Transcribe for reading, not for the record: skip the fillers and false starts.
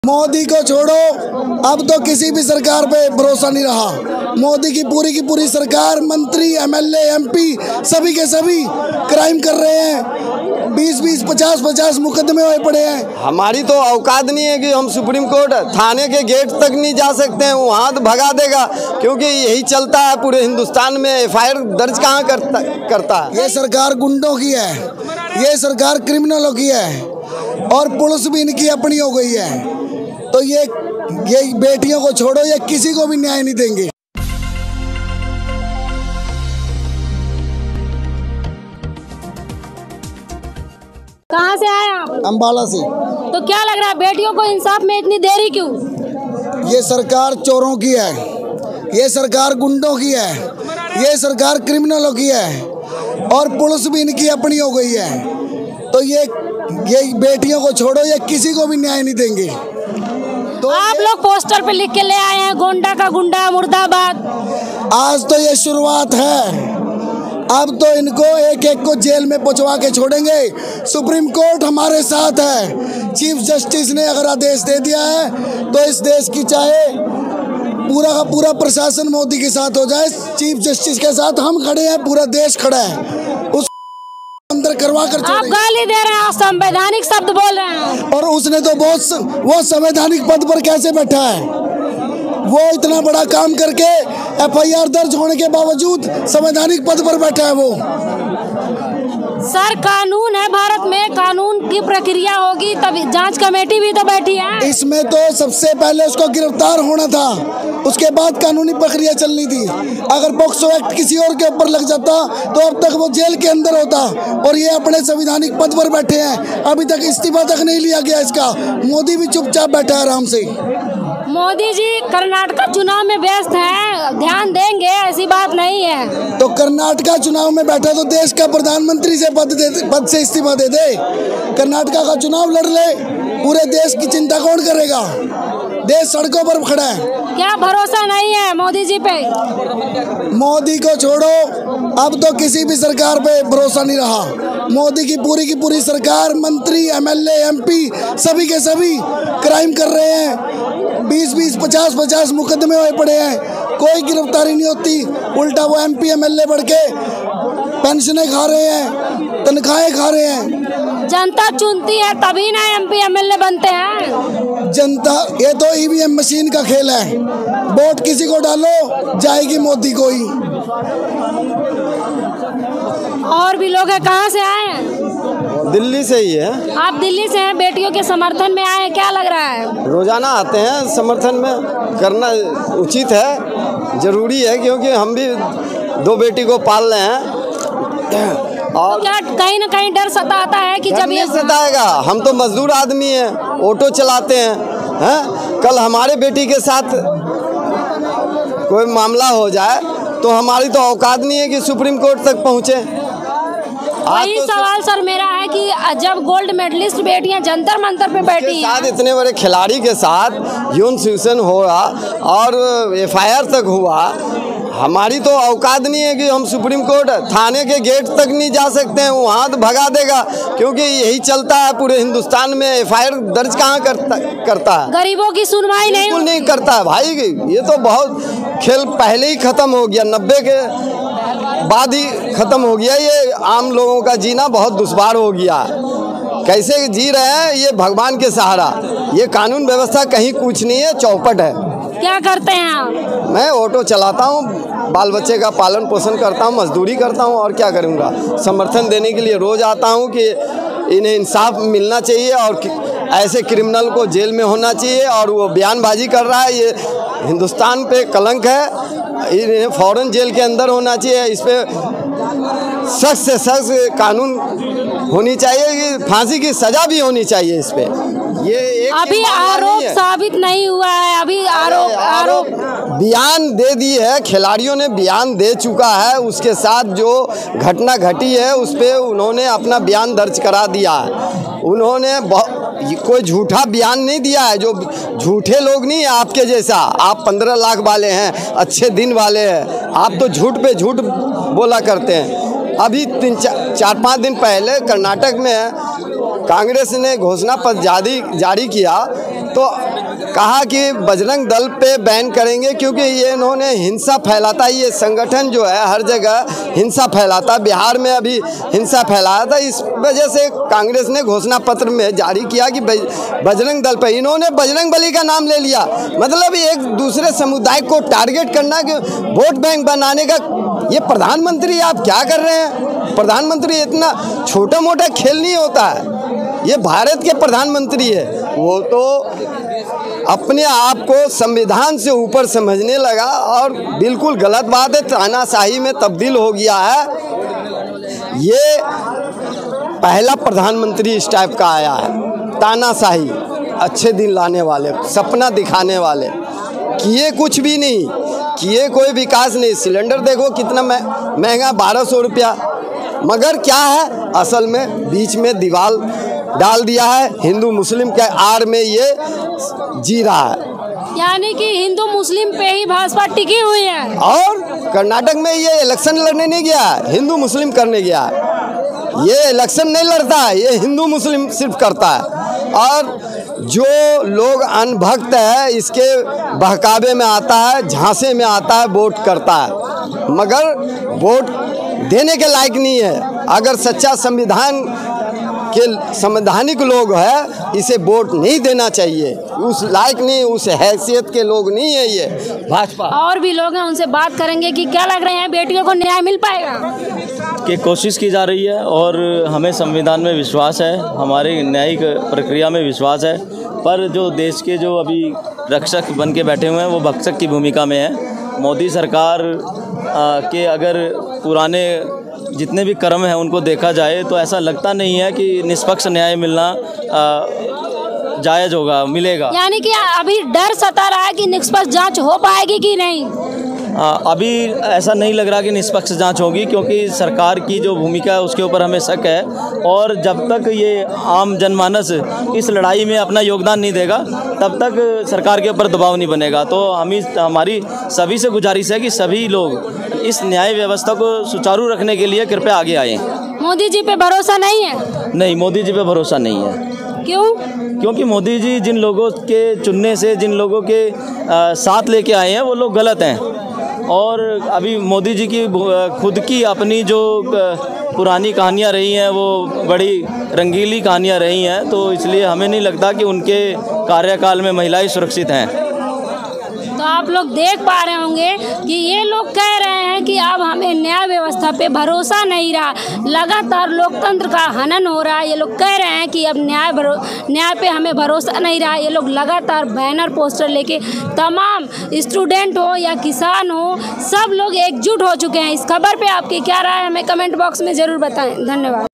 मोदी को छोड़ो, अब तो किसी भी सरकार पे भरोसा नहीं रहा। मोदी की पूरी सरकार, मंत्री, एमएलए, एमपी सभी के सभी क्राइम कर रहे हैं। 20-20, 50-50 मुकदमे हुए पड़े हैं। हमारी तो औकात नहीं है कि हम सुप्रीम कोर्ट थाने के गेट तक नहीं जा सकते हैं, वहाँ तो भगा देगा, क्योंकि यही चलता है पूरे हिंदुस्तान में। एफआईआर दर्ज कहाँ करता है। ये सरकार गुंडों की है, ये सरकार क्रिमिनलों की है और पुलिस भी इनकी अपनी हो गई है। तो ये बेटियों को छोड़ो, ये किसी को भी न्याय नहीं देंगे। कहाँ से आए आप? अम्बाला से। तो क्या लग रहा है, बेटियों को इंसाफ में इतनी देरी क्यों? ये सरकार चोरों की है, ये सरकार गुंडों की है, ये सरकार क्रिमिनलों की है और पुलिस भी इनकी अपनी हो गई है। तो ये बेटियों को छोड़ो, ये किसी को भी न्याय नहीं देंगे। तो आप लोग पोस्टर पे लिख के ले आए हैं, गोंडा का गुंडा मुर्दाबाद। आज तो ये शुरुआत है, अब तो इनको एक एक को जेल में पहुंचवा के छोड़ेंगे। सुप्रीम कोर्ट हमारे साथ है। चीफ जस्टिस ने अगर आदेश दे दिया है तो इस देश की चाहे पूरा का पूरा प्रशासन मोदी के साथ हो जाए, चीफ जस्टिस के साथ हम खड़े हैं, पूरा देश खड़ा है। उस अंदर करवा कर आप गाली दे रहे हैं, संवैधानिक शब्द बोल रहे हैं। और उसने तो वो संवैधानिक पद पर कैसे बैठा है? वो इतना बड़ा काम करके एफआईआर दर्ज होने के बावजूद संवैधानिक पद पर बैठा है वो। सर, कानून है भारत में, कानून की प्रक्रिया होगी, तभी जांच कमेटी भी तो बैठी है। इसमें तो सबसे पहले उसको गिरफ्तार होना था, उसके बाद कानूनी प्रक्रिया चलनी थी। अगर पॉक्सो एक्ट किसी और के ऊपर लग जाता तो अब तक वो जेल के अंदर होता। और ये अपने संवैधानिक पद पर बैठे हैं, अभी तक इस्तीफा तक नहीं लिया गया इसका। मोदी भी चुपचाप बैठा है आराम से। मोदी जी कर्नाटक चुनाव में व्यस्त हैं, ध्यान देंगे, ऐसी बात नहीं है। तो कर्नाटक चुनाव में बैठा तो देश का प्रधानमंत्री से पद से इस्तीफा दे दे। कर्नाटक का चुनाव लड़ ले, पूरे देश की चिंता कौन करेगा? देश सड़कों पर खड़ा है। क्या भरोसा नहीं है मोदी जी पे? मोदी को छोड़ो, अब तो किसी भी सरकार पे भरोसा नहीं रहा। मोदी की पूरी सरकार, मंत्री, एमएलए, एमपी सभी के सभी क्राइम कर रहे हैं। 20-20, 50-50 मुकदमे हुए पड़े हैं, कोई गिरफ्तारी नहीं होती। उल्टा वो एमपी एमएलए बढ़ के पेंशनें खा रहे हैं, तनख्वाहें खा रहे हैं। जनता चुनती है तभी ना एमपी एमएलए बनते हैं। जनता, ये तो ईवीएम मशीन का खेल है। वोट किसी को डालो, जाएगी मोदी को ही। और भी लोग हैं, कहाँ से आए हैं? दिल्ली से ही है। आप दिल्ली से हैं, बेटियों के समर्थन में आए हैं, क्या लग रहा है? रोजाना आते हैं, समर्थन में करना उचित है, जरूरी है, क्योंकि हम भी 2 बेटी को पाल रहे हैं। और तो क्या कहीं ना कहीं डर सताता है कि जब ये सताएगा? हम तो मजदूर आदमी हैं, ऑटो चलाते हैं। कल हमारे बेटी के साथ कोई मामला हो जाए तो हमारी तो औकात नहीं है कि सुप्रीम कोर्ट तक पहुँचे। वही तो सवाल सर मेरा है कि जब गोल्ड मेडलिस्ट बेटियां जंतर मंतर पे बैठी हैं, इतने बड़े खिलाड़ी के साथ यौन शोषण हुआ और एफआईआर तक हुआ, हमारी तो औकात नहीं है कि हम सुप्रीम कोर्ट थाने के गेट तक नहीं जा सकते हैं, वहाँ तो भगा देगा, क्योंकि यही चलता है पूरे हिंदुस्तान में। एफआईआर दर्ज कहाँ करता है। गरीबों की सुनवाई नहीं करता है भाई। ये तो बहुत खेल पहले ही खत्म हो गया, 90 के बाद ही खत्म हो गया। ये आम लोगों का जीना बहुत दुश्वार हो गया। कैसे जी रहे हैं ये भगवान के सहारा। ये कानून व्यवस्था कहीं कुछ नहीं है, चौपट है। क्या करते हैं आप? मैं ऑटो चलाता हूँ, बाल बच्चे का पालन पोषण करता हूँ, मजदूरी करता हूँ, और क्या करूँगा। समर्थन देने के लिए रोज़ आता हूँ कि इन्हें इंसाफ मिलना चाहिए और ऐसे क्रिमिनल को जेल में होना चाहिए। और वो बयानबाजी कर रहा है, ये हिंदुस्तान पे कलंक है, इन्हें फ़ौरन जेल के अंदर होना चाहिए। इस पर सख्त से सख्त कानून होनी चाहिए, कि फांसी की सज़ा भी होनी चाहिए इस पर। ये एक अभी आरोप साबित नहीं हुआ है, अभी आरोप बयान दे दी है, खिलाड़ियों ने बयान दे चुका है। उसके साथ जो घटना घटी है उस पर उन्होंने अपना बयान दर्ज करा दिया है। उन्होंने कोई झूठा बयान नहीं दिया है। जो झूठे लोग नहीं है आपके जैसा, आप 15 लाख वाले हैं, अच्छे दिन वाले हैं, आप तो झूठ पे झूठ बोला करते हैं। अभी 4-5 दिन पहले कर्नाटक में कांग्रेस ने घोषणा पत्र जारी किया तो कहा कि बजरंग दल पे बैन करेंगे क्योंकि ये इन्होंने हिंसा फैलाता है। ये संगठन जो है हर जगह हिंसा फैलाता, बिहार में अभी हिंसा फैलाया था। इस वजह से कांग्रेस ने घोषणा पत्र में जारी किया कि बजरंग दल पे, इन्होंने बजरंग बली का नाम ले लिया। मतलब एक दूसरे समुदाय को टारगेट करना, कि वोट बैंक बनाने का। ये प्रधानमंत्री आप क्या कर रहे हैं? प्रधानमंत्री इतना छोटा मोटा खेल नहीं होता है। ये भारत के प्रधानमंत्री है, वो तो अपने आप को संविधान से ऊपर समझने लगा और बिल्कुल गलत बात है। तानाशाही में तब्दील हो गया है। ये पहला प्रधानमंत्री इस टाइप का आया है, तानाशाही, अच्छे दिन लाने वाले, सपना दिखाने वाले। किए कुछ भी नहीं, किए कोई विकास नहीं। सिलेंडर देखो कितना महंगा, 1200 रुपया। मगर क्या है, असल में बीच में दीवार डाल दिया है। हिंदू मुस्लिम के आड़ में ये जी रहा है। यानी कि हिंदू मुस्लिम पे ही भाजपा टिकी हुई है। और कर्नाटक में ये इलेक्शन लड़ने नहीं गया, हिंदू मुस्लिम करने गया है। ये इलेक्शन नहीं लड़ता है, ये हिंदू मुस्लिम सिर्फ करता है। और जो लोग अनभक्त है, इसके बहकावे में आता है, झांसे में आता है, वोट करता है, मगर वोट देने के लायक नहीं है। अगर सच्चा संविधान के संवैधानिक लोग है, इसे वोट नहीं देना चाहिए। उस लायक नहीं, उस हैसियत के लोग नहीं है ये भाजपा। और भी लोग हैं, उनसे बात करेंगे कि क्या लग रहे हैं, बेटियों को न्याय मिल पाएगा? कि कोशिश की जा रही है और हमें संविधान में विश्वास है, हमारी न्यायिक प्रक्रिया में विश्वास है। पर जो देश के जो अभी रक्षक बन के बैठे हुए हैं, वो भक्षक की भूमिका में है। मोदी सरकार के अगर पुराने जितने भी कर्म हैं उनको देखा जाए तो ऐसा लगता नहीं है कि निष्पक्ष न्याय मिलना जायज़ होगा, मिलेगा। यानी कि अभी डर सता रहा है कि निष्पक्ष जांच हो पाएगी कि नहीं? अभी ऐसा नहीं लग रहा कि निष्पक्ष जांच होगी, क्योंकि सरकार की जो भूमिका है उसके ऊपर हमें शक है। और जब तक ये आम जनमानस इस लड़ाई में अपना योगदान नहीं देगा, तब तक सरकार के ऊपर दबाव नहीं बनेगा। तो हमारी सभी से गुजारिश है कि सभी लोग इस न्याय व्यवस्था को सुचारू रखने के लिए कृपया आगे आएँ। मोदी जी पे भरोसा नहीं है? नहीं, मोदी जी पे भरोसा नहीं है। क्यों? क्योंकि मोदी जी जिन लोगों के चुनने से, जिन लोगों के साथ लेके आए हैं, वो लोग गलत हैं। और अभी मोदी जी की खुद की अपनी जो पुरानी कहानियाँ रही हैं, वो बड़ी रंगीली कहानियाँ रही हैं। तो इसलिए हमें नहीं लगता कि उनके कार्यकाल में महिलाएं सुरक्षित हैं। तो आप लोग देख पा रहे होंगे कि ये लोग कह रहे हैं कि अब हमें न्याय व्यवस्था पे भरोसा नहीं रहा, लगातार लोकतंत्र का हनन हो रहा है। ये लोग कह रहे हैं कि अब न्याय पे हमें भरोसा नहीं रहा। ये लोग लगातार बैनर पोस्टर लेके, तमाम स्टूडेंट हो या किसान हो, सब लोग एकजुट हो चुके हैं। इस खबर पे आपकी क्या राय है, हमें कमेंट बॉक्स में ज़रूर बताएं। धन्यवाद।